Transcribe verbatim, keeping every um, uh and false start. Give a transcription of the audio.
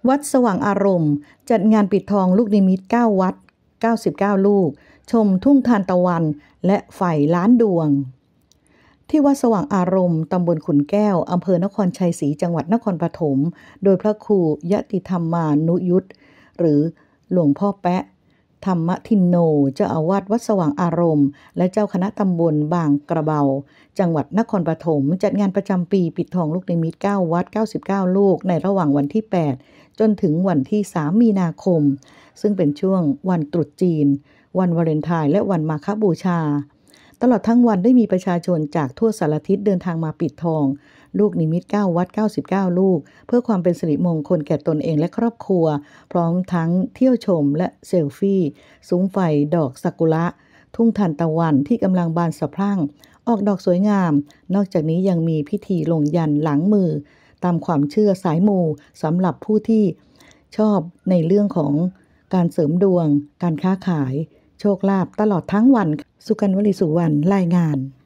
วัดสว่างอารมณ์จัดงานปิดทองลูกนิมิตเก้าวัดเก้าสิบเก้าลูกชมทุ่งทานตะวันและไฟล้านดวงที่วัดสว่างอารมณ์ตำบลขุนแก้วอำเภอนครชัยศรีจังหวัดนครปฐมโดยพระครูยติธรรมานุยุตหรือหลวงพ่อแปะธรรมทินโนเจ้าอาวาสวัดสว่างอารมณ์และเจ้าคณะตำบลบางกระเบาจังหวัดนครปฐมจัดงานประจำปีปิดทองลูกนิมิตเก้าวัดเก้าสิบเก้าลูกในระหว่างวันที่แปดจนถึงวันที่สามมีนาคมซึ่งเป็นช่วงวันตรุษจีนวันวาเลนไทน์และวันมาฆบูชาตลอดทั้งวันได้มีประชาชนจากทั่วสารทิศเดินทางมาปิดทองลูกนิมิตเก้าวัดเก้าสิบเก้าลูกเพื่อความเป็นสิริมงคลแก่ตนเองและครอบครัวพร้อมทั้งเที่ยวชมและเซลฟี่ซุ้มไฟดอกซากุระทุ่งทานตะวันที่กำลังบานสะพรั่งออกดอกสวยงามนอกจากนี้ยังมีพิธีลงยันหลังมือตามความเชื่อสายมูสำหรับผู้ที่ชอบในเรื่องของการเสริมดวงการค้าขายโชคลาภตลอดทั้งวันสุกัญญ์ วลีสุวรรณรายงาน